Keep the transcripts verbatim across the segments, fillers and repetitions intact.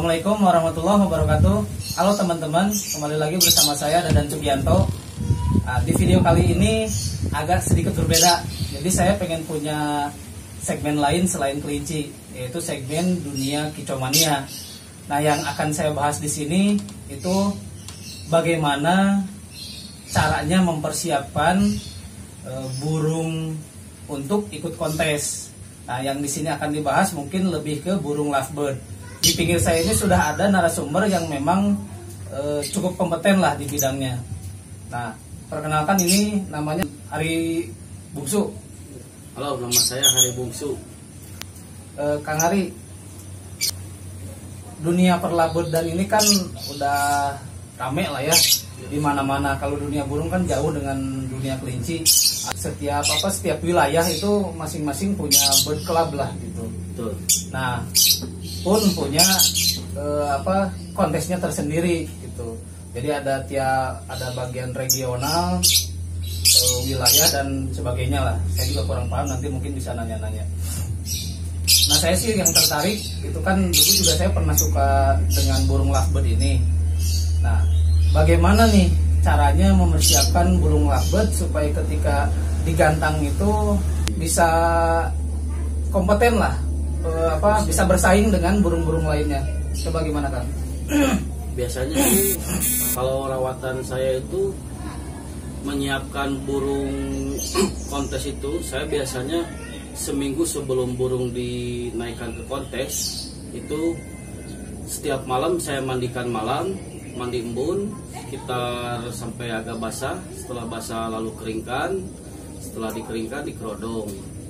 Assalamualaikum warahmatullahi wabarakatuh. Halo teman-teman, kembali lagi bersama saya Dadan Sugianto. Nah, di video kali ini agak sedikit berbeda. Jadi saya pengen punya segmen lain selain kelinci, yaitu segmen dunia kicomania. Nah, yang akan saya bahas di sini itu bagaimana caranya mempersiapkan e, burung untuk ikut kontes. Nah, yang di sini akan dibahas mungkin lebih ke burung lovebird. Di pinggir saya ini sudah ada narasumber yang memang e, cukup kompeten lah di bidangnya. Nah, perkenalkan, ini namanya Hari Bungsu. Halo, nama saya Hari Bungsu. E, Kang Hari, dunia perlabirdan ini kan udah rame lah ya di mana-mana. Kalau dunia burung kan jauh dengan dunia kelinci. Setiap apa setiap wilayah itu masing-masing punya bird club lah gitu. Betul. Nah, pun punya eh, apa kontesnya tersendiri gitu. Jadi ada tiap ada bagian regional, eh, wilayah dan sebagainya lah. Saya juga kurang paham, nanti mungkin bisa nanya-nanya. Nah, saya sih yang tertarik itu kan dulu juga saya pernah suka dengan burung lovebird ini. Nah, bagaimana nih caranya mempersiapkan burung lovebird supaya ketika digantang itu bisa kompeten lah, eh, apa bisa bersaing dengan burung-burung lainnya. Coba gimana kan? Biasanya sih kalau rawatan saya itu menyiapkan burung kontes itu, saya biasanya seminggu sebelum burung dinaikkan ke kontes itu setiap malam saya mandikan malam, mandi embun sekitar sampai agak basah. Setelah basah lalu keringkan, setelah dikeringkan dikerodong.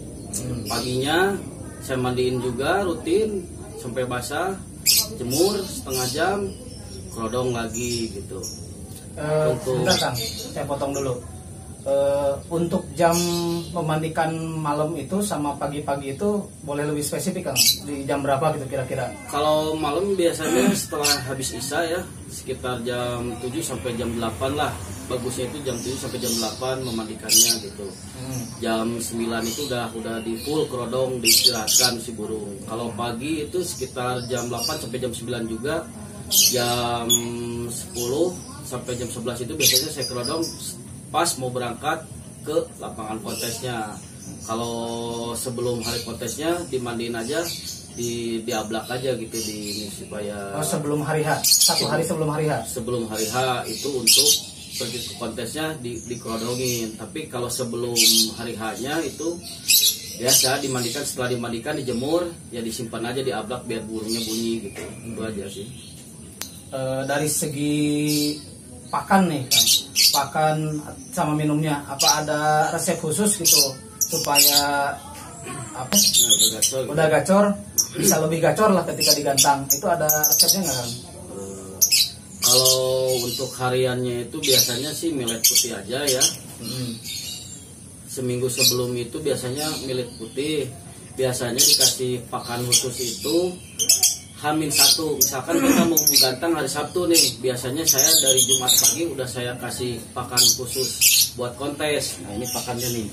Paginya saya mandiin juga rutin sampai basah, jemur setengah jam, kerodong lagi gitu. Uh, Untuk sebentar Kang, saya potong dulu. Uh, untuk jam memandikan malam itu sama pagi-pagi itu boleh lebih spesifik Kang? Di jam berapa gitu kira-kira? kalau malam biasanya setelah habis isya ya, sekitar jam tujuh sampai jam delapan lah. Bagusnya itu jam tujuh sampai jam delapan memandikannya gitu. Hmm. Jam sembilan itu udah udah di full kerodong, diistirahatkan si burung. Kalau pagi itu sekitar jam delapan sampai jam sembilan juga. Jam sepuluh sampai jam sebelas itu biasanya saya kerodong pas mau berangkat ke lapangan kontesnya. Kalau sebelum hari kontesnya dimandiin aja, di diablak aja gitu di ini supaya oh, sebelum hari H, satu hari sebelum hari H. Sebelum hari H itu untuk pergi ke kontesnya di dikerodongin. Tapi kalau sebelum hari H-nya itu biasa dimandikan, setelah dimandikan dijemur, ya disimpan aja di ablak biar burungnya bunyi gitu. Itu aja sih. E, dari segi pakan nih Kang, pakan sama minumnya, apa ada resep khusus gitu supaya apa Nah, udah gacor, gitu. udah gacor bisa lebih gacor lah ketika digantang? Itu ada resepnya nggak Kang? Uh, kalau untuk hariannya itu biasanya sih millet putih aja ya. Hmm. Seminggu sebelum itu biasanya millet putih. Biasanya dikasih pakan khusus itu Hamin satu. Misalkan kita mau menggantang hari Sabtu nih, biasanya saya dari Jumat pagi udah saya kasih pakan khusus buat kontes. Nah, ini pakannya nih.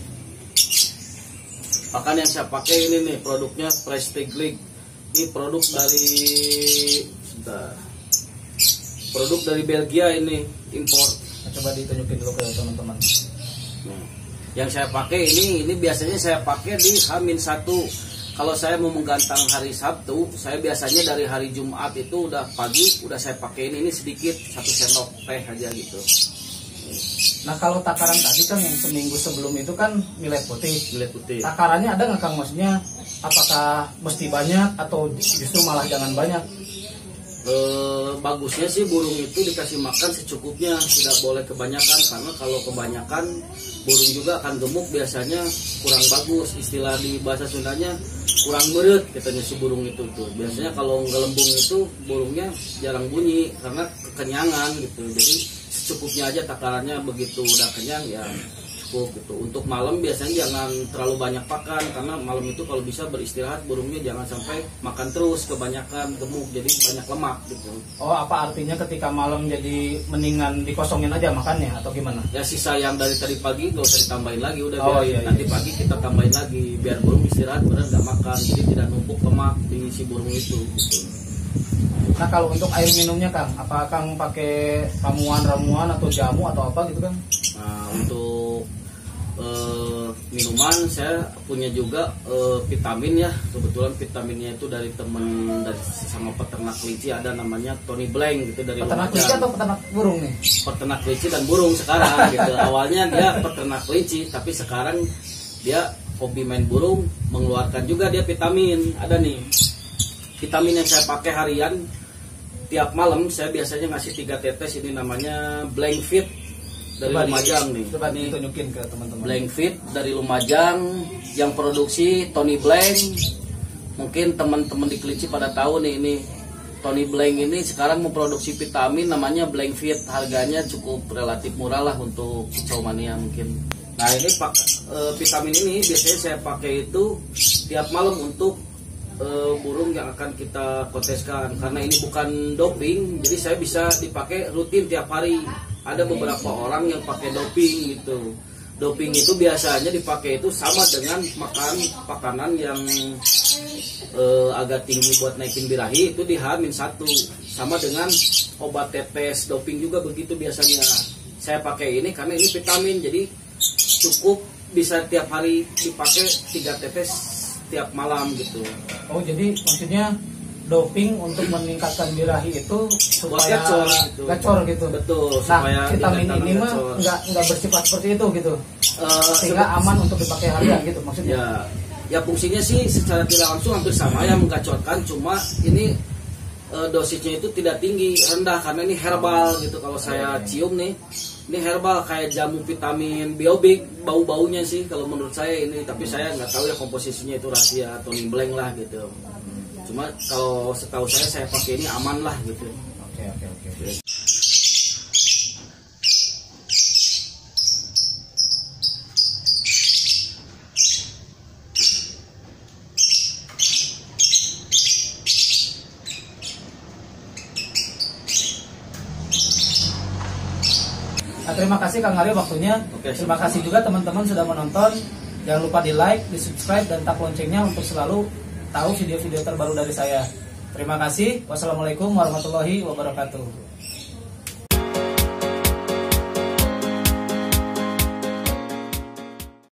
Pakan yang saya pakai ini nih, produknya Prestiglik. Ini produk dari sudah, produk dari Belgia, ini impor. Nah, coba ditunjukin dulu ke teman-teman. Nah, yang saya pakai ini, ini biasanya saya pakai di Hamin satu. Kalau saya mau menggantang hari Sabtu, saya biasanya dari hari Jumat itu udah pagi, udah saya pakai ini, ini sedikit, satu sendok teh aja gitu. Nah, kalau takaran tadi kan yang seminggu sebelum itu kan millet putih. Millet putih. Takarannya ada nggak Kang? Maksudnya apakah mesti banyak atau justru malah jangan banyak? E, bagusnya sih burung itu dikasih makan secukupnya, tidak boleh kebanyakan, karena kalau kebanyakan burung juga akan gemuk, biasanya kurang bagus. Istilah di bahasa Sundanya kurang beret katanya si burung itu tuh. Biasanya kalau ngelembung itu burungnya jarang bunyi karena kekenyangan gitu. Jadi secukupnya aja takarannya, begitu udah kenyang ya cukup gitu. Untuk malam biasanya jangan terlalu banyak pakan, karena malam itu kalau bisa beristirahat burungnya, jangan sampai makan terus kebanyakan, gemuk jadi banyak lemak gitu. Oh, apa artinya ketika malam jadi mendingan dikosongin aja makannya atau gimana? Ya sisa yang dari tadi pagi gak usah ditambahin lagi, udah oh, biar iya, nanti iya. pagi kita tambahin lagi biar burung istirahat benar nggak makan, jadi tidak numpuk lemak di si burung itu gitu. Nah kalau untuk air minumnya Kang, apa Kang pakai ramuan-ramuan atau jamu atau apa gitu Kang? Nah untuk eh, minuman saya punya juga eh, vitamin ya. Kebetulan vitaminnya itu dari temen dari sama peternak kelinci, ada namanya Tony Blank gitu dari Peternak Lumajang. kelinci atau peternak burung nih? Peternak kelinci dan burung sekarang gitu. Awalnya dia peternak kelinci, tapi sekarang dia hobi main burung, mengeluarkan juga dia vitamin. Ada nih vitamin yang saya pakai harian tiap malam, saya biasanya ngasih tiga tetes. Ini namanya Blank Fit dari Coba Lumajang di, nih. Coba Ini ditunjukin ke teman-teman. Blank Fit dari Lumajang yang produksi Tony Blank. Mungkin teman-teman di kelinci pada tahu nih, ini Tony Blank ini sekarang memproduksi vitamin namanya Blank Fit. Harganya cukup relatif murah lah untuk kicau mania mungkin. Nah ini pak, e, vitamin ini biasanya saya pakai itu tiap malam untuk e, burung yang akan kita konteskan. Karena ini bukan doping, jadi saya bisa dipakai rutin tiap hari. Ada beberapa orang yang pakai doping gitu. Doping itu biasanya dipakai itu sama dengan makan makanan yang e, agak tinggi buat naikin birahi, itu di H minus satu. Sama dengan obat tetes doping juga begitu biasanya. Saya pakai ini karena ini vitamin, jadi cukup bisa tiap hari dipakai tiga tetes tiap malam gitu. Oh jadi maksudnya doping untuk meningkatkan birahi itu supaya gacor gitu. gacor gitu. Betul. Nah Supaya vitamin ini mah gacor. nggak nggak bersifat seperti itu gitu. Uh, Sehingga aman untuk dipakai harian gitu maksudnya. Ya, ya fungsinya sih secara tidak langsung hampir sama ya, menggacorkan. Cuma ini uh, dosisnya itu tidak tinggi, rendah karena ini herbal gitu. Kalau saya cium nih, ini herbal kayak jamu vitamin biobik, bau-baunya sih kalau menurut saya ini. Tapi saya nggak tahu ya komposisinya, itu rahasia Tony Blank lah gitu. Cuma kalau setahu saya saya pakai ini aman lah gitu. Oke oke oke. Nah, terima kasih Kang Aryo waktunya. Oke, terima kasih juga teman-teman sudah menonton. Jangan lupa di like, di subscribe, dan tap loncengnya untuk selalu tahu video-video terbaru dari saya. Terima kasih. Wassalamualaikum warahmatullahi wabarakatuh.